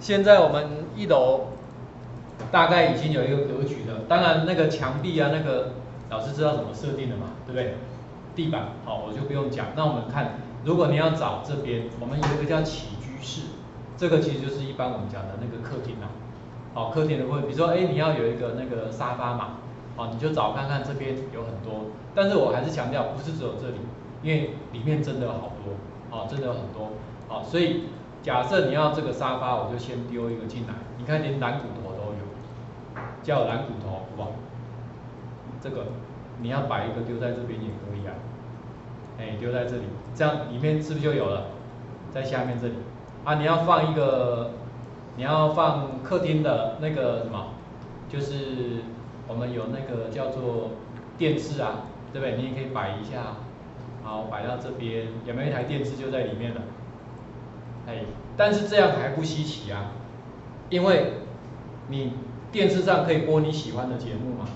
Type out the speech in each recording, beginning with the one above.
现在我们一楼大概已经有一个格局了，当然那个墙壁啊，那个老师知道怎么设定的嘛，对不对？地板好，我就不用讲。那我们看，如果你要找这边，我们有一个叫起居室，这个其实就是一般我们讲的那个客厅啊。好，客厅的部分，比如说，哎，你要有一个那个沙发嘛，好，你就找看看这边有很多，但是我还是强调，不是只有这里，因为里面真的有好多，哦，真的有很多，好，所以假设你要这个沙发，我就先丢一个进来，你看连蓝骨头都有，叫蓝骨头，好不好？这个你要摆一个丢在这边也可以啊，哎，丢在这里，这样里面是不是就有了？在下面这里啊，你要放一个，你要放客厅的那个什么，就是我们有那个叫做电视啊，对不对？你也可以摆一下，好，摆到这边，有没有一台电视就在里面了？哎，但是这样还不稀奇啊，因为你电视上可以播你喜欢的节目嘛，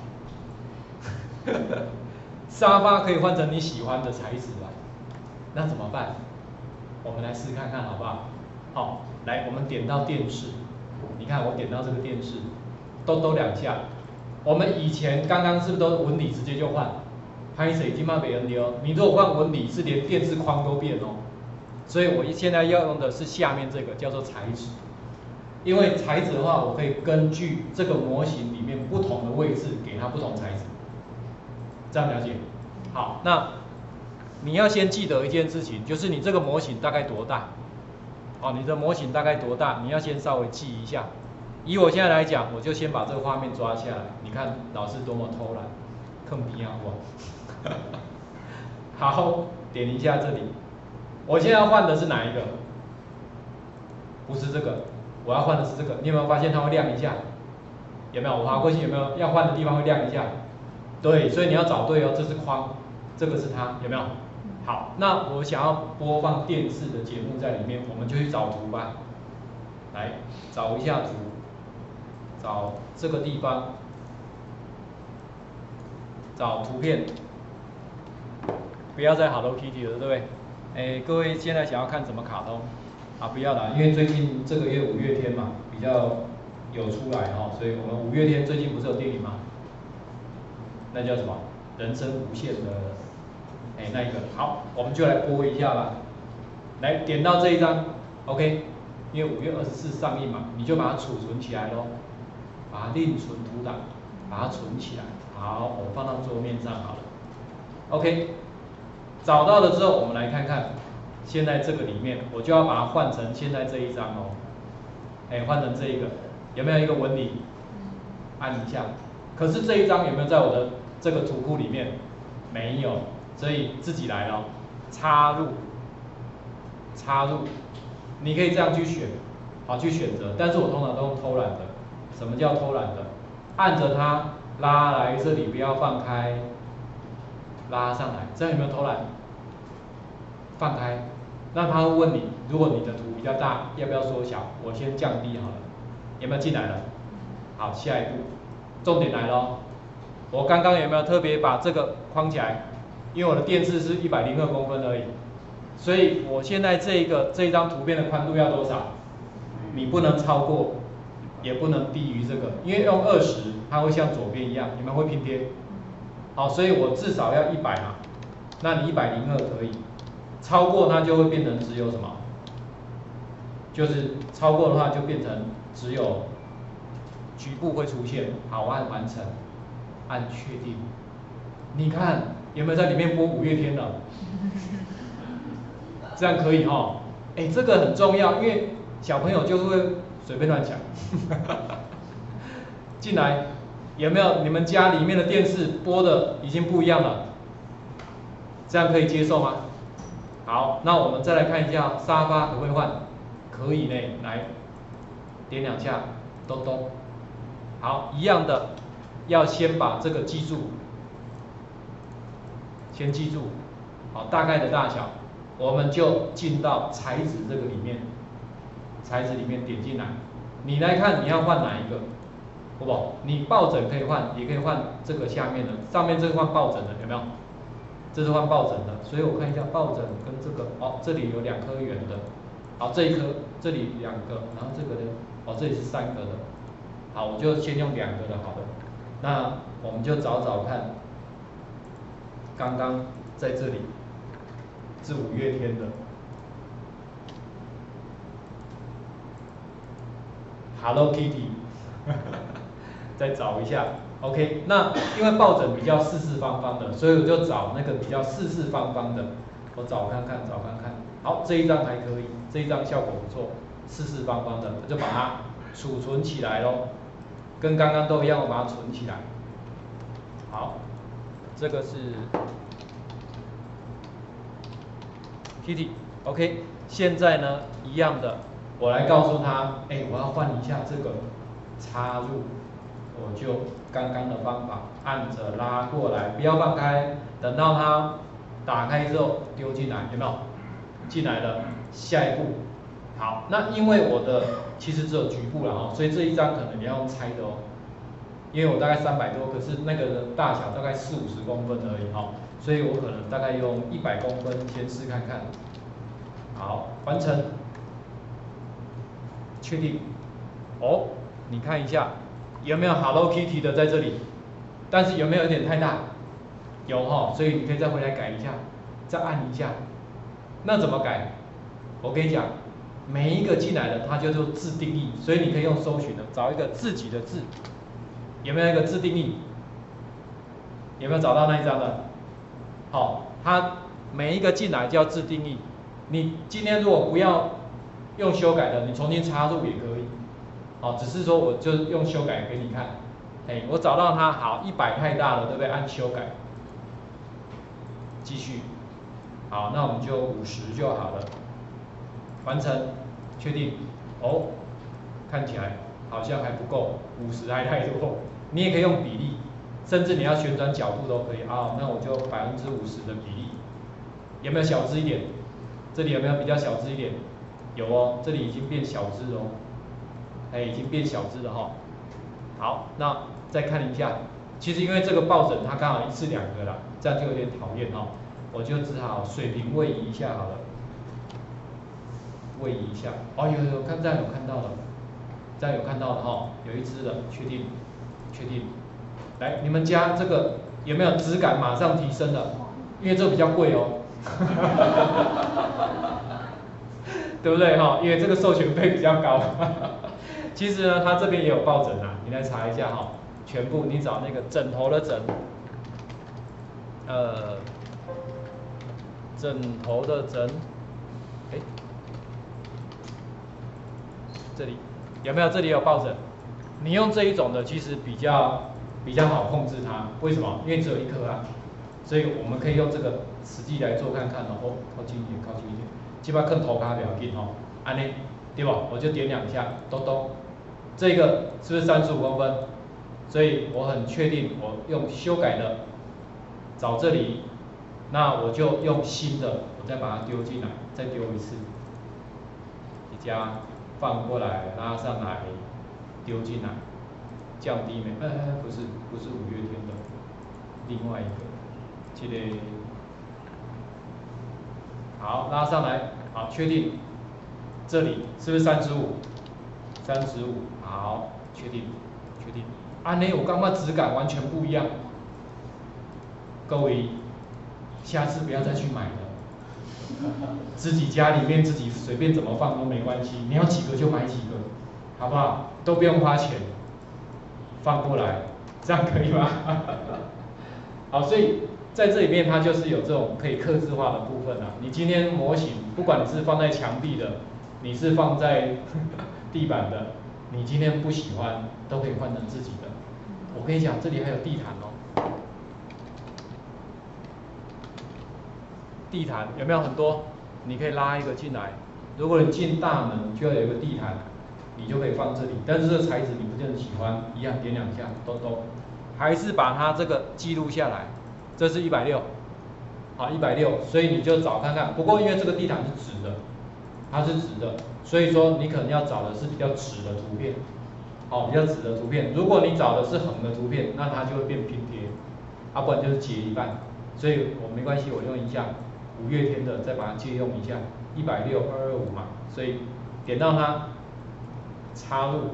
沙发可以换成你喜欢的材质啊，那怎么办？我们来试看看好不好？好，来，我们点到电视，你看我点到这个电视，抖两下。我们以前刚刚是不是都纹理直接就换？拍谁已经卖别人的哦。你如果换纹理，是连电视框都变哦。所以我现在要用的是下面这个叫做材质，因为材质的话，我可以根据这个模型里面不同的位置给它不同材质，这样了解？好，那你要先记得一件事情，就是你这个模型大概多大？哦，你的模型大概多大？你要先稍微记一下。以我现在来讲，我就先把这个画面抓下来。你看老师多么偷懒，坑皮啊我。好，点一下这里。我现在要换的是哪一个？不是这个，我要换的是这个。你有没有发现它会亮一下？有没有？我滑过去有没有？要换的地方会亮一下。对，所以你要找对哦，这是框，这个是它，有没有？好，那我想要播放电视的节目在里面，我们就去找图吧。来找一下图，找这个地方，找图片，不要再 Hello Kitty 了，对不对？哎，各位现在想要看什么卡通？啊，不要啦，因为最近这个月五月天嘛比较有出来哦，所以我们五月天最近不是有电影吗？那叫什么？人生无限的，哎，那一个好，我们就来播一下吧。来点到这一张 ，OK， 因为5月24上映嘛，你就把它储存起来咯，把它另存图档，把它存起来。好，我放到桌面上好了。OK， 找到了之后，我们来看看，现在这个里面，我就要把它换成现在这一张哦。哎，换成这一个，有没有一个纹理？按一下。可是这一张有没有在我的这个图库里面？没有，所以自己来咯，插入，插入，你可以这样去选，好去选择，但是我通常都用偷懒的。什么叫偷懒的？按着它拉来这里，不要放开，拉上来，这样有没有偷懒？放开，那他会问你，如果你的图比较大，要不要缩小？我先降低好了，有没有进来了？好，下一步，重点来咯。我刚刚有没有特别把这个框起来？因为我的电视是102公分而已，所以我现在这一张图片的宽度要多少？你不能超过，也不能低于这个，因为用20，它会像左边一样，你们会拼贴。好，所以我至少要100嘛，那你102可以，超过它就会变成只有什么？就是超过的话就变成只有局部会出现。好，按完成，按确定。你看有没有在里面播五月天了？这样可以哈。哎，这个很重要，因为小朋友就会随便乱讲。进来有没有你们家里面的电视播的已经不一样了？这样可以接受吗？好，那我们再来看一下沙发可不可以换？可以呢，来点2下，咚咚。好，一样的，要先把这个记住，先记住，好，大概的大小，我们就进到材质这个里面，材质里面点进来，你来看你要换哪一个，好不好？你抱枕可以换，也可以换这个下面的，上面这个换抱枕的，有没有？这是换抱枕的，所以我看一下抱枕跟这个，哦，这里有2颗圆的， 好，这一颗这里2个，然后这个呢，这里是3个的。好，我就先用2个的好了。那我们就找找看，刚刚在这里是5月天的。Hello Kitty， 再找一下 ，OK。那因为抱枕比较四四方方的，所以我就找那个比较四四方方的，我找看看。好，这一张还可以，这一张效果不错，四四方方的，我就把它储存起来咯，跟刚刚都一样，我把它存起来。好，这个是 Kitty，OK。现在呢，一样的。我来告诉他，我要换一下这个插入，我就刚刚的方法，按着拉过来，不要放开，等到它打开之后丢进来，有没有？进来了，下一步，好，那因为我的其实只有局部了所以这一张可能你要用拆的因为我大概300多，可是那个的大小大概40-50公分而已所以我可能大概用100公分先试看看，好，完成。确定你看一下有没有 Hello Kitty 的在这里，但是有没有有点太大？有所以你可以再回来改一下，再按一下。那怎么改？我跟你讲，每一个进来的它就做自定义，所以你可以用搜寻的找一个自己的字，有没有一个自定义？有没有找到那一张的？它每一个进来就要自定义。你今天如果不要用修改的，你重新插入也可以，只是说我就用修改给你看，我找到它，好，100太大了，对不对？按修改，继续，好，那我们就50就好了，完成，确定，看起来好像还不够，50还太多，你也可以用比例，甚至你要旋转角度都可以那我就50%的比例，有没有小只一点？这里有没有比较小只一点？有这里已经变小只了已经变小只了好，那再看一下，其实因为这个抱枕它刚好1次2个啦，这样就有点讨厌我就只好水平位移一下好了，位移一下，有看这样有看到了，这样有看到了有一只了，确定，来，你们家这个有没有质感马上提升了？因为这比较贵对不对因为这个授权费比较高。其实呢，它这边也有抱枕你来查一下全部你找那个枕头的枕，枕头的枕，这里有没有？这里有抱枕，你用这一种的其实比较好控制它，为什么？因为只有1颗所以我们可以用这个实际来做看看靠近一点，基本上看头卡不要紧安尼对吧？我就点2下，咚咚，这个是不是35公分？所以我很确定，我用修改的，找这里，那我就用新的，我再把它丢进来，再丢一次，加放过来，拉上来，丢进来，降低美，不是5月天的，另外一个，这个，好，拉上来，好，确定，这里是不是35？好，确定。安尼我感觉质感完全不一样，各位，下次不要再去买了，自己家里面自己随便怎么放都没关系，你要几个就买几个，好不好？都不用花钱，放过来，这样可以吗？好，所以在这里面它就是有这种可以客制化的部分你今天模型，不管你是放在墙壁的，你是放在地板的，你今天不喜欢都可以换成自己的。我跟你讲，这里还有地毯地毯有没有很多？你可以拉一个进来。如果你进大门就要有一个地毯，你就可以放这里。但是这个材质你不见得喜欢，一样点2下，咚咚，还是把它这个记录下来。这是160，好160，所以你就找看看。不过因为这个地毯是直的，它是直的，所以说你可能要找的是比较直的图片，比较直的图片。如果你找的是横的图片，那它就会变拼贴，不然就是截一半。所以我没关系，我用一下5月天的，再把它借用一下。 160，225嘛，所以点到它，插入。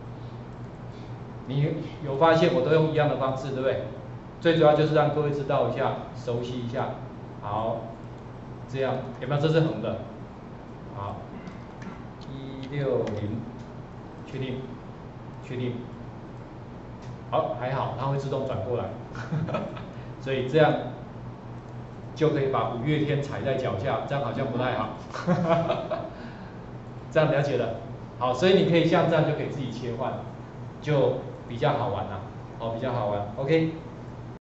你有发现我都用一样的方式，对不对？最主要就是让各位知道一下，熟悉一下。好，这样有没有？这是横的。好，160，确定，确定。好，还好，它会自动转过来，所以这样就可以把五月天踩在脚下，这样好像不太好。这样了解了。好，所以你可以像这样就可以自己切换，就比较好玩啦，比较好玩。OK。